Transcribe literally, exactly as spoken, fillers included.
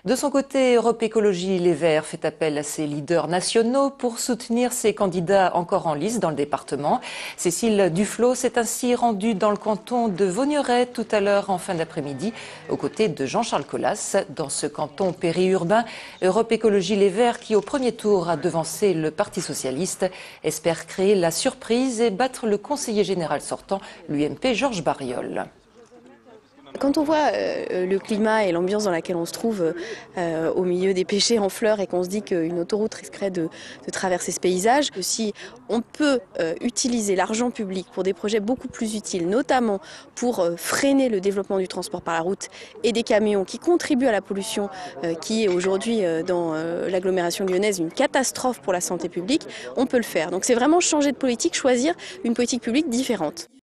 De son côté, Europe Écologie Les Verts fait appel à ses leaders nationaux pour soutenir ses candidats encore en lice dans le département. Cécile Duflot s'est ainsi rendue dans le canton de Vaugneray tout à l'heure en fin d'après-midi, aux côtés de Jean-Charles Colas. Dans ce canton périurbain, Europe Écologie Les Verts, qui au premier tour a devancé le Parti socialiste, espère créer la surprise et battre le conseiller général sortant, l'U M P Georges Bariol. Quand on voit euh, le climat et l'ambiance dans laquelle on se trouve euh, au milieu des pêchers en fleurs et qu'on se dit qu'une autoroute risquerait de, de traverser ce paysage, si on peut euh, utiliser l'argent public pour des projets beaucoup plus utiles, notamment pour euh, freiner le développement du transport par la route et des camions qui contribuent à la pollution euh, qui est aujourd'hui euh, dans euh, l'agglomération lyonnaise une catastrophe pour la santé publique, on peut le faire. Donc c'est vraiment changer de politique, choisir une politique publique différente.